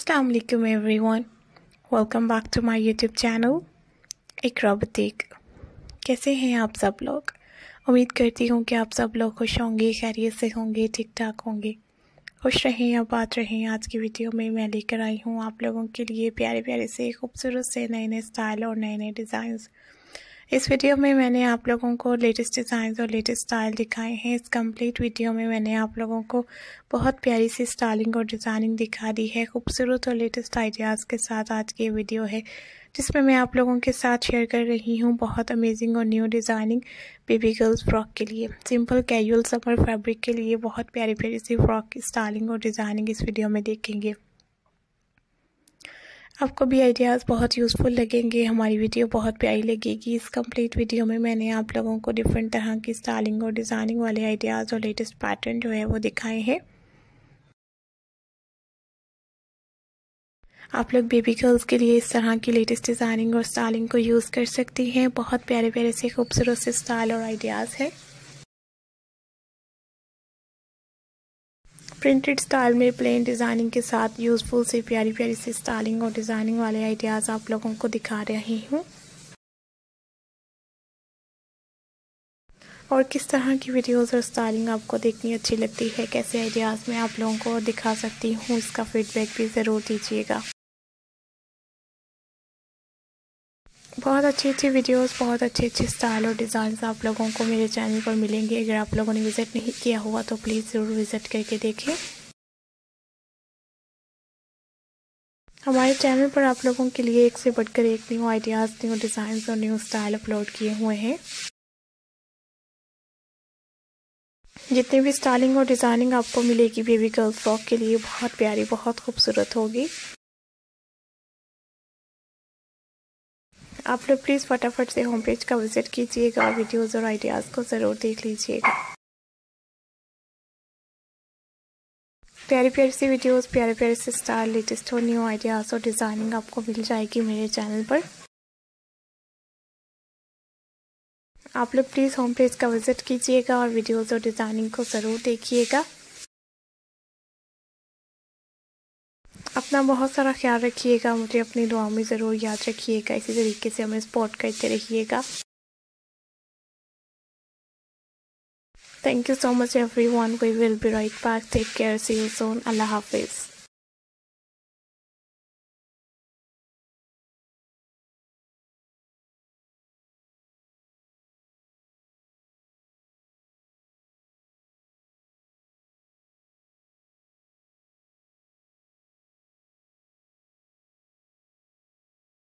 अस्सलाम वालेकुम everyone, welcome back to my YouTube channel Iqra boutique. कैसे हैं आप सब लोग? उम्मीद करती हूँ कि आप सब लोग खुश होंगे, खैरियत से होंगे, ठीक ठाक होंगे। खुश रहें, आबाद रहें। आज की वीडियो में मैं लेकर आई हूँ आप लोगों के लिए प्यारे प्यारे से खूबसूरत से नए नए स्टाइल और नए नए डिज़ाइंस। इस वीडियो में मैंने आप लोगों को लेटेस्ट डिज़ाइन और लेटेस्ट स्टाइल दिखाए हैं। इस कंप्लीट वीडियो में मैंने आप लोगों को बहुत प्यारी सी स्टाइलिंग और डिज़ाइनिंग दिखा दी है। खूबसूरत और लेटेस्ट आइडियाज़ के साथ आज की वीडियो है, जिसमें मैं आप लोगों के साथ शेयर कर रही हूँ बहुत अमेजिंग और new designing baby girls frock के लिए। सिंपल कैजुअल समर फैब्रिक के लिए बहुत प्यारी प्यारी सी फ्रॉक की स्टाइलिंग और डिज़ाइनिंग इस वीडियो में देखेंगे। आपको भी आइडियाज़ बहुत यूज़फुल लगेंगे, हमारी वीडियो बहुत प्यारी लगेगी। इस कंप्लीट वीडियो में मैंने आप लोगों को डिफरेंट तरह की स्टाइलिंग और डिज़ाइनिंग वाले आइडियाज़ और लेटेस्ट पैटर्न जो है वो दिखाए हैं। आप लोग बेबी गर्ल्स के लिए इस तरह की लेटेस्ट डिज़ाइनिंग और स्टाइलिंग को यूज़ कर सकती हैं। बहुत प्यारे प्यारे से खूबसूरत से स्टाइल और आइडियाज़ है। प्रिंटेड स्टाइल में प्लेन डिज़ाइनिंग के साथ यूज़फुल से प्यारी प्यारी सी स्टाइलिंग और डिज़ाइनिंग वाले आइडियाज़ आप लोगों को दिखा रही हूँ। और किस तरह की वीडियोस और स्टाइलिंग आपको देखनी अच्छी लगती है, कैसे आइडियाज़ मैं आप लोगों को दिखा सकती हूँ, इसका फीडबैक भी ज़रूर दीजिएगा। बहुत अच्छी अच्छी वीडियोस, बहुत अच्छे अच्छे स्टाइल और डिज़ाइन आप लोगों को मेरे चैनल पर मिलेंगे। अगर आप लोगों ने विज़िट नहीं किया हुआ तो प्लीज़ ज़रूर विज़िट करके देखें। हमारे चैनल पर आप लोगों के लिए एक से बढ़कर एक न्यू आइडियाज़, न्यू डिज़ाइन और न्यू स्टाइल अपलोड किए हुए हैं। जितनी भी स्टाइलिंग और डिज़ाइनिंग आपको मिलेगी बेबी गर्ल फ्रॉक के लिए बहुत प्यारी, बहुत खूबसूरत होगी। आप लोग प्लीज़ फटाफट से होम पेज का विज़िट कीजिएगा और वीडियोज़ और आइडियाज़ को ज़रूर देख लीजिएगा। प्यारी प्यारी सी वीडियोज़, प्यारे प्यारे से स्टाइल, लेटेस्ट और न्यू आइडियाज़ और डिज़ाइनिंग आपको मिल जाएगी मेरे चैनल पर। आप लोग प्लीज़ होम पेज का विज़िट कीजिएगा और वीडियोज़ और डिज़ाइनिंग को ज़रूर देखिएगा। अपना बहुत सारा ख्याल रखिएगा, मुझे अपनी दुआओं में ज़रूर याद रखिएगा। इसी तरीके से हमें सपोर्ट करते रहिएगा। Thank you so much everyone. We will be right back. Take care. See you soon. Allah Hafiz.